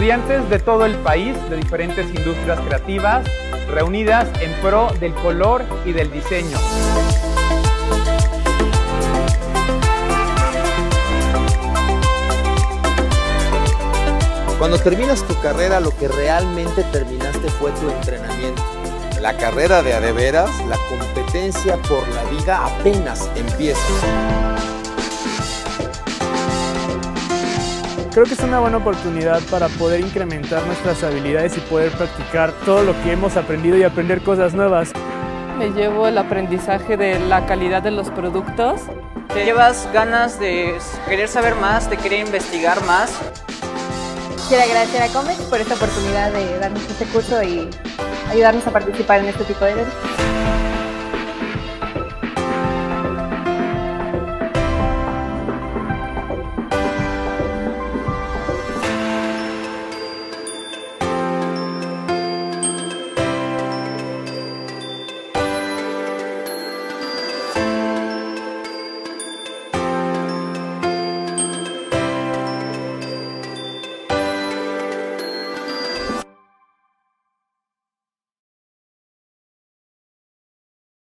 estudiantes de todo el país, de diferentes industrias creativas, reunidas en pro del color y del diseño. Cuando terminas tu carrera, lo que realmente terminaste fue tu entrenamiento. La carrera de a de veras, la competencia por la vida apenas empieza. Creo que es una buena oportunidad para poder incrementar nuestras habilidades y poder practicar todo lo que hemos aprendido y aprender cosas nuevas. Me llevo el aprendizaje de la calidad de los productos. Te llevas ganas de querer saber más, de querer investigar más. Quiero agradecer a Comex por esta oportunidad de darnos este curso y ayudarnos a participar en este tipo de eventos.